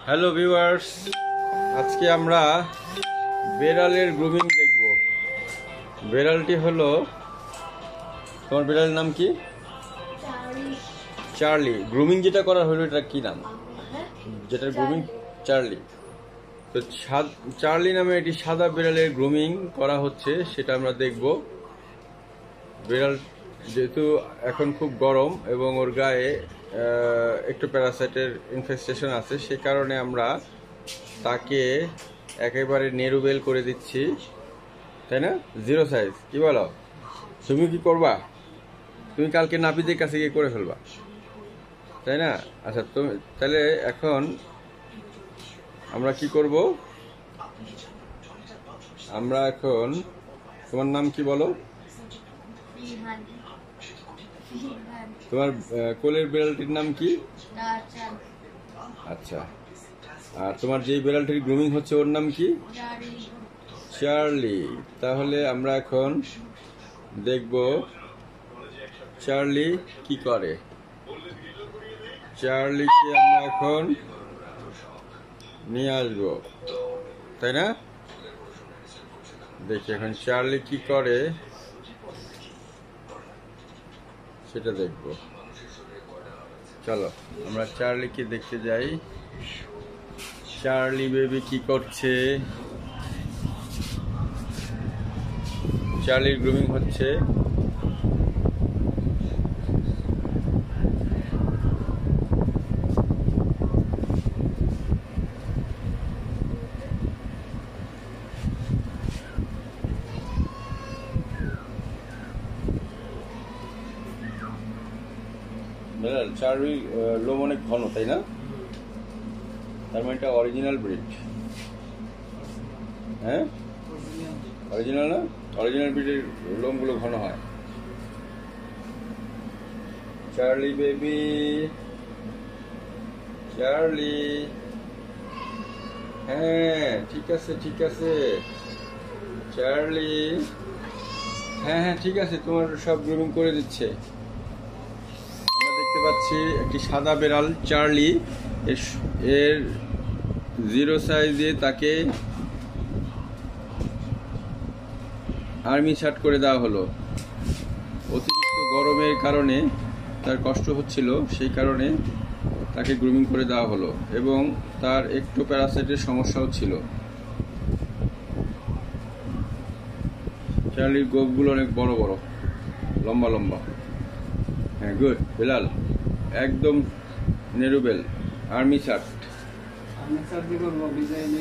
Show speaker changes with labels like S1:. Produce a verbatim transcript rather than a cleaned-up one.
S1: Hello viewers, আজকে আমরা বেড়ালের grooming দেখব। বেড়ালটি হলো, তোমার বেড়ালের নাম কি? চার্লি। গ্রুমিং যেটা করা হলো এটা কি নাম? যেটা গ্রুমিং চার্লি। তো চার্লি নামে এটি সাদা বেড়ালের গ্রুমিং করা হচ্ছে, সেটা আমরা দেখব। বেড়াল যেহেতু এখন খুব গরম এবং ওর গায়ে একটু প্যারাসাইটের ইনফেস্টেশন আছে, সে কারণে আমরা তাকে একেবারে নেরুবেল করে দিচ্ছি, তাই না? Zero size. কি বলো, তুমি কি করবা? তুমি কালকে নাপিতের কাছে গিয়ে করে ফেলবা, তাই না? আচ্ছা, তুমি তাহলে এখন আমরা কি করব? আমরা এখন, তোমার নাম কি বলো? তোমার কোলের বিড়ালটির নাম কি? আচ্ছা, আর তোমার যেই বিড়ালটির গ্রুমিং হচ্ছে ওর নাম কি? চার্লি। তাহলে আমরা এখন দেখব চার্লি কি করে। চার্লিকে আমরা এখন নিয়ে আসবো, তাই না? দেখি এখন চার্লি কি করে সেটা দেখব। চলো আমরা চার্লিকে দেখতে যাই। চার্লি বেবি কি করছে? চার্লির গ্রুমিং হচ্ছে। চার্লির লোম অনেক ঘন, তাই না? তার মানে এটা অরিজিনাল ব্রিড। হ্যাঁ, অরিজিনাল না? অরিজিনাল ব্রিডের লোমগুলো ঘন হয়। Charlie baby, Charlie. হ্যাঁ ঠিক আছে, ঠিক আছে চার্লি। হ্যাঁ হ্যাঁ ঠিক আছে, তোমার সব গ্রুমিং করে দিচ্ছে। আমরা দেখতে পাচ্ছি একটি সাদা বেড়াল চার্লি, এর জিরো সাইজে তাকে আর্মি শার্ট করে দেওয়া হলো। অতিরিক্ত গরমের কারণে তার কষ্ট হচ্ছিল, সেই কারণে তাকে গ্রুমিং করে দেওয়া হলো এবং তার একটু প্যারাসাইটের সমস্যাও ছিল। চার্লির গোফগুলো অনেক বড় বড়, লম্বা লম্বা। হ্যাঁ গুড বেলাল, একদম নেরুবেল আর্মি শার্ট। আর্মি শার্ট দিয়ে করব ডিজাইনে।